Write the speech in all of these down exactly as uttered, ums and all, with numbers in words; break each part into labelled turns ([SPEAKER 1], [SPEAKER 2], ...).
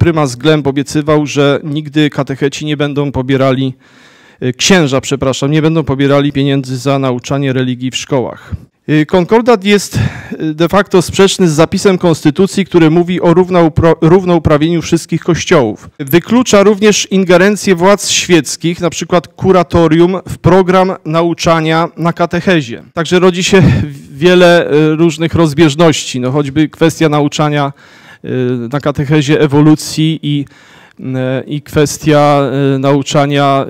[SPEAKER 1] prymas Glemp obiecywał, że nigdy katecheci nie będą pobierali, księża, przepraszam, nie będą pobierali pieniędzy za nauczanie religii w szkołach. Konkordat jest de facto sprzeczny z zapisem konstytucji, który mówi o równouprawnieniu wszystkich kościołów. Wyklucza również ingerencję władz świeckich, na przykład kuratorium, w program nauczania na katechezie. Także rodzi się wiele różnych rozbieżności, no choćby kwestia nauczania na katechezie ewolucji i i kwestia nauczania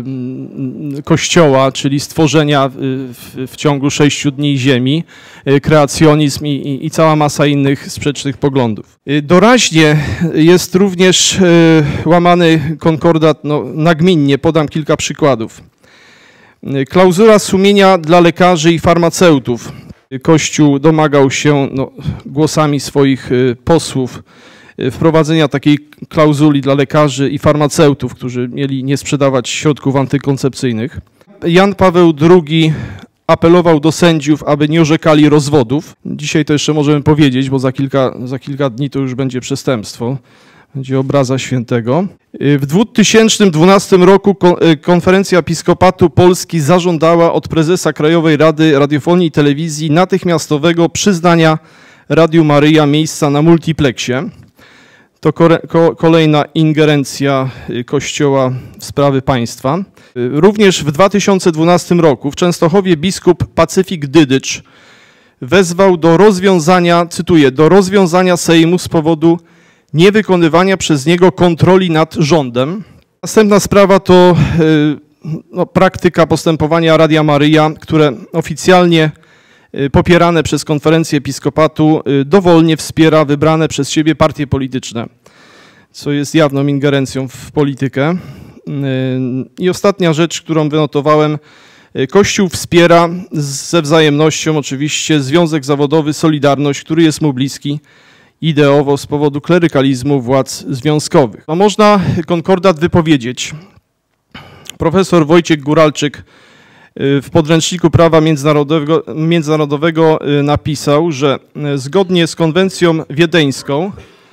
[SPEAKER 1] Kościoła, czyli stworzenia w, w ciągu sześciu dni Ziemi, kreacjonizm i, i, i cała masa innych sprzecznych poglądów. Doraźnie jest również łamany konkordat no, nagminnie, podam kilka przykładów. Klauzula sumienia dla lekarzy i farmaceutów. Kościół domagał się no, głosami swoich posłów wprowadzenia takiej klauzuli dla lekarzy i farmaceutów, którzy mieli nie sprzedawać środków antykoncepcyjnych. Jan Paweł drugi apelował do sędziów, aby nie orzekali rozwodów. Dzisiaj to jeszcze możemy powiedzieć, bo za kilka, za kilka dni to już będzie przestępstwo. Będzie obraza świętego. W dwa tysiące dwunastym roku Konferencja Episkopatu Polski zażądała od prezesa Krajowej Rady Radiofonii i Telewizji natychmiastowego przyznania Radiu Maryja miejsca na multipleksie. To kolejna ingerencja Kościoła w sprawy państwa. Również w dwa tysiące dwunastym roku w Częstochowie biskup Pacyfik Dydycz wezwał do rozwiązania, cytuję, do rozwiązania Sejmu z powodu niewykonywania przez niego kontroli nad rządem. Następna sprawa to no, praktyka postępowania Radia Maryja, które oficjalnie popierane przez Konferencję Episkopatu dowolnie wspiera wybrane przez siebie partie polityczne, co jest jawną ingerencją w politykę. I ostatnia rzecz, którą wynotowałem, Kościół wspiera ze wzajemnością oczywiście Związek Zawodowy Solidarność, który jest mu bliski ideowo z powodu klerykalizmu władz związkowych. No, można konkordat wypowiedzieć. Profesor Wojciech Góralczyk w podręczniku prawa międzynarodowego, międzynarodowego napisał, że zgodnie z konwencją wiedeńską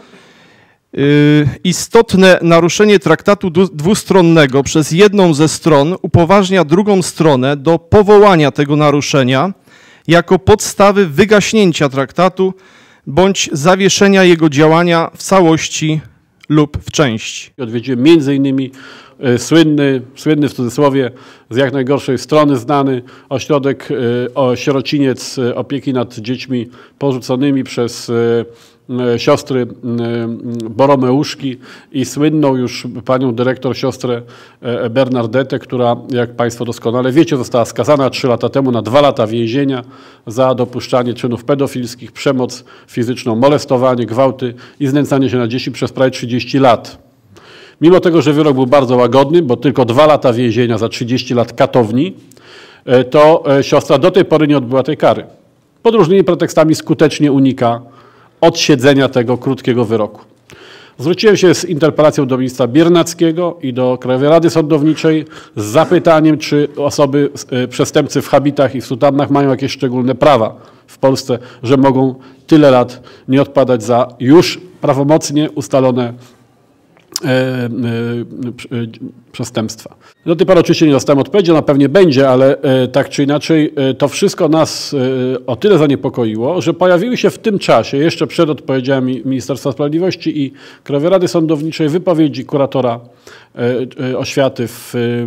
[SPEAKER 1] istotne naruszenie traktatu dwustronnego przez jedną ze stron upoważnia drugą stronę do powołania tego naruszenia jako podstawy wygaśnięcia traktatu bądź zawieszenia jego działania w całości lub w części.
[SPEAKER 2] Odwiedziłem między innymi słynny, słynny w cudzysłowie, z jak najgorszej strony znany ośrodek, o sierociniec opieki nad dziećmi porzuconymi przez siostry Boromeuszki i słynną już panią dyrektor siostrę Bernardetę, która, jak Państwo doskonale wiecie, została skazana trzy lata temu na dwa lata więzienia za dopuszczanie czynów pedofilskich, przemoc fizyczną, molestowanie, gwałty i znęcanie się nad dziećmi przez prawie trzydzieści lat. Mimo tego, że wyrok był bardzo łagodny, bo tylko dwa lata więzienia za trzydzieści lat katowni, to siostra do tej pory nie odbyła tej kary. Pod różnymi pretekstami skutecznie unika odsiedzenia tego krótkiego wyroku. Zwróciłem się z interpelacją do ministra Biernackiego i do Krajowej Rady Sądowniczej z zapytaniem, czy osoby, przestępcy w habitach i w sutannach mają jakieś szczególne prawa w Polsce, że mogą tyle lat nie odpadać za już prawomocnie ustalone E, e, e, przestępstwa. Do tej pory oczywiście nie dostałem odpowiedzi, ona pewnie będzie, ale e, tak czy inaczej e, to wszystko nas e, o tyle zaniepokoiło, że pojawiły się w tym czasie, jeszcze przed odpowiedziami Ministerstwa Sprawiedliwości i Krajowej Rady Sądowniczej, wypowiedzi kuratora e, e, oświaty w, e,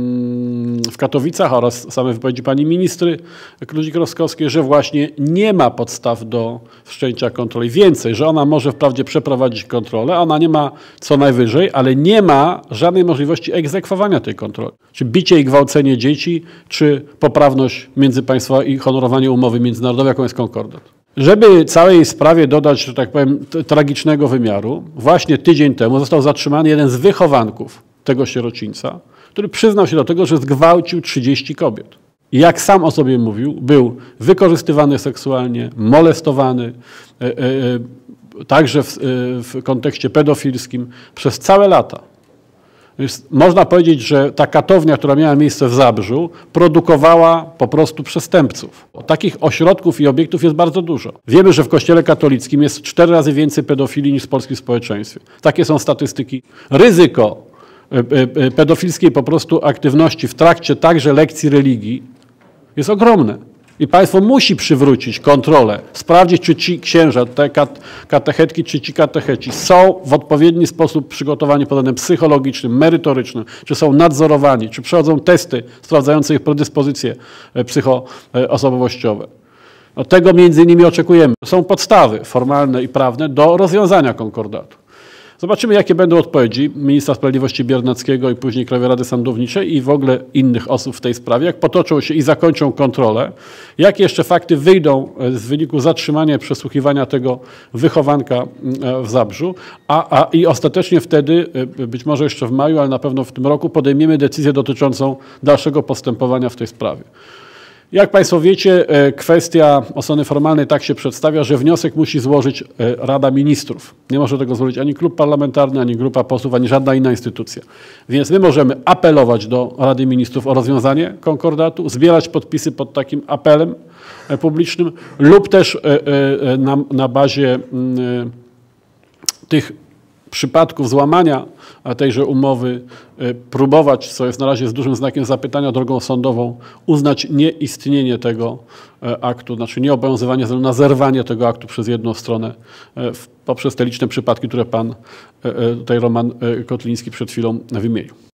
[SPEAKER 2] w Katowicach oraz same wypowiedzi pani ministry Kludzik-Rostkowskiej, że właśnie nie ma podstaw do wszczęcia kontroli. Więcej, że ona może wprawdzie przeprowadzić kontrolę, ona nie ma co najwyżej, ale nie ma żadnej możliwości egzekwowania tej kontroli. Czy bicie i gwałcenie dzieci, czy poprawność międzypaństwowa i honorowanie umowy międzynarodowej, jaką jest konkordat. Żeby całej sprawie dodać, że tak powiem, tragicznego wymiaru, właśnie tydzień temu został zatrzymany jeden z wychowanków tego sierocińca, który przyznał się do tego, że zgwałcił trzydzieści kobiet. I jak sam o sobie mówił, był wykorzystywany seksualnie, molestowany, e, e, także w, w kontekście pedofilskim przez całe lata. Więc można powiedzieć, że ta katownia, która miała miejsce w Zabrzu, produkowała po prostu przestępców. Takich ośrodków i obiektów jest bardzo dużo. Wiemy, że w Kościele katolickim jest cztery razy więcej pedofilii niż w polskim społeczeństwie. Takie są statystyki. Ryzyko pedofilskiej po prostu aktywności w trakcie także lekcji religii jest ogromne. I państwo musi przywrócić kontrolę, sprawdzić, czy ci księża, te katechetki, czy ci katecheci są w odpowiedni sposób przygotowani pod względem psychologicznym, merytorycznym, czy są nadzorowani, czy przechodzą testy sprawdzające ich predyspozycje psychoosobowościowe. No, tego między innymi oczekujemy. Są podstawy formalne i prawne do rozwiązania konkordatu. Zobaczymy, jakie będą odpowiedzi ministra sprawiedliwości Biernackiego i później Krajowej Rady Sądowniczej i w ogóle innych osób w tej sprawie, jak potoczą się i zakończą kontrolę, jakie jeszcze fakty wyjdą z wyniku zatrzymania i przesłuchiwania tego wychowanka w Zabrzu, a, a i ostatecznie wtedy, być może jeszcze w maju, ale na pewno w tym roku podejmiemy decyzję dotyczącą dalszego postępowania w tej sprawie. Jak państwo wiecie, kwestia oceny formalnej tak się przedstawia, że wniosek musi złożyć Rada Ministrów. Nie może tego złożyć ani klub parlamentarny, ani grupa posłów, ani żadna inna instytucja. Więc my możemy apelować do Rady Ministrów o rozwiązanie konkordatu, zbierać podpisy pod takim apelem publicznym lub też na, na bazie tych przypadków złamania tejże umowy próbować, co jest na razie z dużym znakiem zapytania, drogą sądową, uznać nieistnienie tego aktu, znaczy nieobowiązywanie na zerwanie tego aktu przez jedną stronę poprzez te liczne przypadki, które pan tutaj Roman Kotliński przed chwilą wymienił.